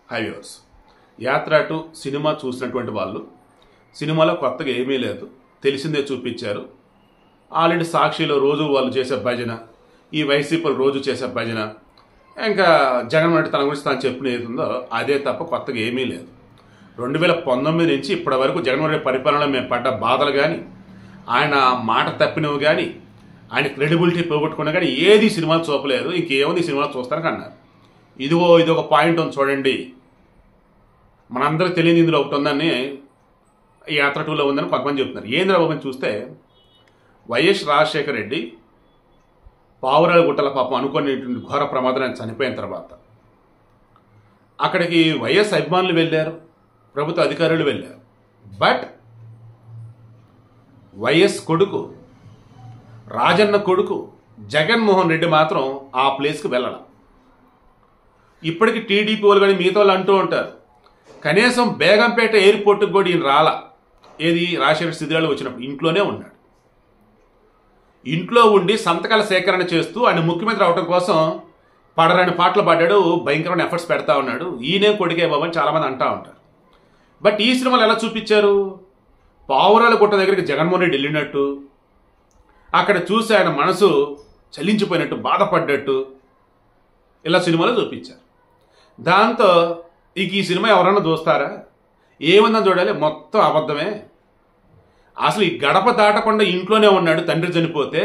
High viewers, Yatra two cinema చూసినటువంటి వాళ్ళు సినిమాలో కొత్తగా ఏమీ లేదు, తెలిసిందే చూపించారు. ఆల్రెడీ సాక్షిలో రోజు వాళ్ళు చేసే భజన, ఈ వైసీపీలు రోజు చేసే భజన, ఇంకా జగన్మోహన్ రెడ్డి తన గురించి తాను చెప్పిన ఏది ఉందో అదే తప్ప కొత్తగా ఏమీ లేదు. 2019 నుంచి ఇప్పటి వరకు జగన్మోహన్ రెడ్డి పరిపాలనలో మేము పడ్డ బాధలు కానీ, ఆయన మాట తప్పినవి కానీ, ఆయన క్రెడిబిలిటీ పోగొట్టుకున్నా కానీ ఏది సినిమాలు చూపలేదు. ఇంకేముంది ఈ సినిమాలు చూస్తానికి అన్నారు. ఇది ఒక పాయింట్ ఉంది చూడండి, మనందరూ తెలియని ఇందులో ఒకటి ఉందని యాత్ర 2లో ఉందని కొంతమంది చెప్తున్నారు. ఏంద్రా బాబు చూస్తే వైఎస్ రాజశేఖర రెడ్డి పావురాల గుట్టల పాపం అనుకునేటువంటి ఘోర ప్రమాదం చనిపోయిన తర్వాత అక్కడికి వైఎస్ అభిమానులు వెళ్ళారు, ప్రభుత్వ అధికారులు వెళ్ళారు. బట్ వైఎస్ కొడుకు, రాజన్న కొడుకు జగన్మోహన్ రెడ్డి మాత్రం ఆ ప్లేస్కి వెళ్ళాలి. ఇప్పటికీ టీడీపీ వాళ్ళు కానీ మిగతా వాళ్ళు అంటూ ఉంటారు, కనీసం బేగంపేట ఎయిర్పోర్ట్కి కూడా ఈయన రాలా. ఏది రాజశేఖర స్థితిలో వచ్చినప్పుడు ఇంట్లోనే ఉన్నాడు. ఇంట్లో ఉండి సంతకాల సేకరణ చేస్తూ ఆయన ముఖ్యమంత్రి అవడం కోసం పడరాని పాటలు పాడాడు, భయంకరమైన ఎఫర్ట్స్ పెడతా ఉన్నాడు. ఈయనే కొడుకే బాబు అని చాలామంది అంటూ ఉంటారు. బట్ ఈ సినిమాలు ఎలా చూపించారు? పావురాల గుట్ట దగ్గరికి జగన్మోహన్ రెడ్డి వెళ్ళినట్టు, అక్కడ చూసి ఆయన మనసు చలించిపోయినట్టు, బాధపడ్డట్టు ఇలా సినిమాలో చూపించారు. దాంతో ఈ సినిమా ఎవరన్నా చూస్తారా? ఏముందని చూడాలి, మొత్తం అబద్ధమే. అసలు ఈ గడప దాటకుండా ఇంట్లోనే ఉన్నాడు తండ్రి చనిపోతే.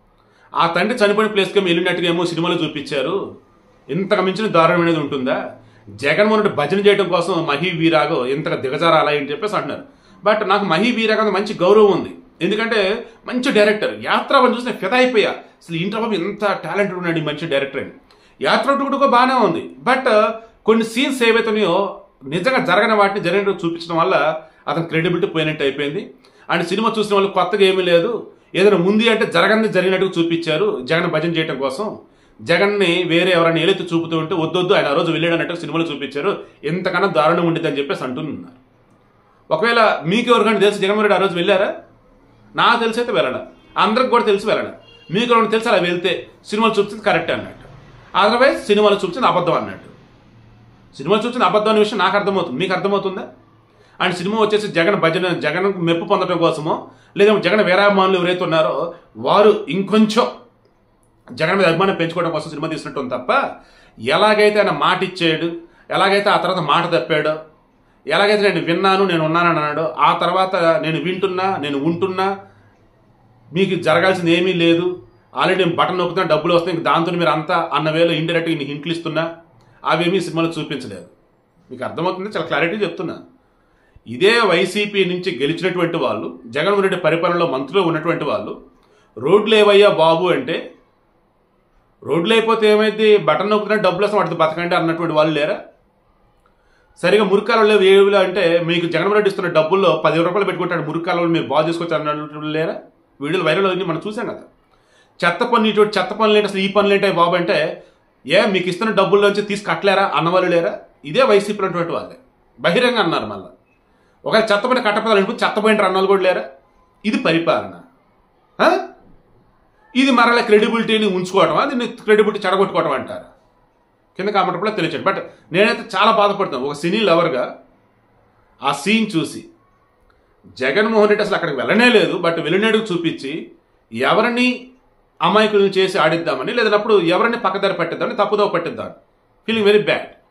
ఆ తండ్రి చనిపోయిన ప్లేస్కి వెళ్ళినట్టుగా ఏమో సినిమాలో చూపించారు. ఇంతకు మించిన దారుణమైనది ఉంటుందా? జగన్మోహన్ రెడ్డి భజన చేయడం కోసం మహి వీరాగో ఇంతగా దిగజారాలా అని చెప్పేసి అంటున్నారు. బట్ నాకు మహి వీరాగ మంచి గౌరవం ఉంది, ఎందుకంటే మంచి డైరెక్టర్. యాత్ర అని చూస్తే ఫిదా అయిపోయా. అసలు ఇంటర్ బాబు ఎంత టాలెంటెడ్ ఉన్నాడు, మంచి డైరెక్టర్ అని. యాత్ర కూడా బాగానే ఉంది. బట్ కొన్ని సీన్స్ ఏవైతున్నాయో నిజంగా జరగని వాటిని జరిగినట్టు చూపించడం వల్ల అతని క్రెడిబిలిటీ పోయినట్టు అయిపోయింది. అండ్ సినిమా చూసిన వాళ్ళు కొత్తగా ఏమీ లేదు, ఏదైనా ఉంది అంటే జరిగినట్టుగా చూపించారు. జగన్ భజన చేయడం కోసం జగన్ని వేరే ఎవరైనా ఏలైతే చూపుతూ ఉంటే వద్దొద్దు ఆయన ఆ రోజు వెళ్ళాడు అన్నట్టు సినిమాలో చూపించారు. ఎంతకన్నా దారుణం ఉండేది అని చెప్పేసి అంటున్నారు. ఒకవేళ మీకు ఎవరికైనా తెలిసి జగన్మోహన్ రెడ్డి ఆ రోజు వెళ్ళారా? నాకు తెలిసి అయితే వెళ్ళడా, అందరికి కూడా తెలిసి వెళ్ళడా. మీకు ఎవరైనా తెలిసి అలా వెళ్తే సినిమాలు చూపించింది కరెక్ట్ అన్నట్టు, అదర్వైజ్ సినిమాలు చూపించింది అబద్ధం అన్నట్టు. సినిమాలు చూపించిన అబద్ధం అనే విషయం నాకు అర్థమవుతుంది, మీకు అర్థమవుతుందా? అండ్ సినిమా వచ్చేసి జగన్ మెప్పు పొందడం కోసమో, లేదా జగన్ వీరాభిమానులు ఎవరైతే ఉన్నారో వారు ఇంకొంచెం జగన్ మీద అభిమానం పెంచుకోవడం కోసం సినిమా తీసినట్టు తప్ప, ఎలాగైతే ఆయన మాట ఇచ్చాడు, ఎలాగైతే ఆ తర్వాత మాట తప్పాడో, ఎలాగైతే నేను విన్నాను నేను ఉన్నానని అన్నాడో, ఆ తర్వాత నేను వింటున్నా నేను ఉంటున్నా, మీకు జరగాల్సింది ఏమీ లేదు, ఆల్రెడీ నేను బటన్ నొక్కుతున్నా డబ్బులు వస్తాయి, ఇంక దాంతో మీరు అంతా అన్న వేలో ఇండైరెక్ట్గా నీకు హింట్లు ఇస్తున్నా, అవేమీ సినిమాలో చూపించలేదు. మీకు అర్థమవుతుంది, చాలా క్లారిటీ చెప్తున్నా. ఇదే వైసీపీ నుంచి గెలిచినటువంటి వాళ్ళు, జగన్మోహన్ రెడ్డి పరిపాలనలో మంత్రులు ఉన్నటువంటి వాళ్ళు, రోడ్లు ఏవయ్యా బాబు అంటే, రోడ్లు అయిపోతే ఏమైంది, బటన్ నొక్కుతున్నా డబ్బులు వస్తాం వాటితో బతకండి అన్నటువంటి వాళ్ళు లేరా? సరిగా మురికాలలో ఏవిలో అంటే మీకు జగన్మోహన్ రెడ్డి ఇస్తున్న డబ్బుల్లో 10 రూపాయలు పెట్టుకుంటాడు, మురికాలలో మీరు బాగు చేసుకోవచ్చు అన్నటువంటి లేరా? వీడియోలు వైరల్ అయింది, మనం చూసాం కదా. చెత్త పన్ను ఇటువంటి చెత్త పనులు ఏంటి, అసలు ఈ పనులు ఏంటి బాబు అంటే, మీకు ఇస్తున్న డబ్బుల్లోంచి తీసి కట్టలేరా అన్నవాళ్ళు లేరా? ఇదే వైసీపీ అటువంటి వాళ్ళే బహిరంగ అన్నారు. మళ్ళీ ఒకవేళ చెత్త పని కట్టపడాలనుకుంటే చెత్త పోయింటారు అన్నవాళ్ళు కూడా లేరా? ఇది పరిపాలన. ఇది మరలా క్రెడిబిలిటీని ఉంచుకోవటమా, దీన్ని క్రెడిబిలిటీ చెడగొట్టుకోవటం అంటారు? కింద కామెంట్ కూడా తెలియచండి. బట్ నేనైతే చాలా బాధపడుతున్నాను ఒక సినీ లవర్గా. ఆ సీన్ చూసి జగన్మోహన్ రెడ్డి అసలు అక్కడికి వెళ్ళనే లేదు, బట్ వెళ్ళినట్టుకు చూపించి ఎవరిని అమాయకులను చేసి ఆడిద్దామని, లేదన్నప్పుడు ఎవరిని పక్కదారి పట్టిద్దామని, తప్పుదో పట్టిద్దామని ఫీలింగ్ వెరీ బ్యాడ్.